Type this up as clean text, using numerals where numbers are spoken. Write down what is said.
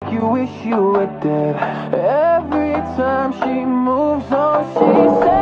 make you wish you were dead. Every time she moves on, she says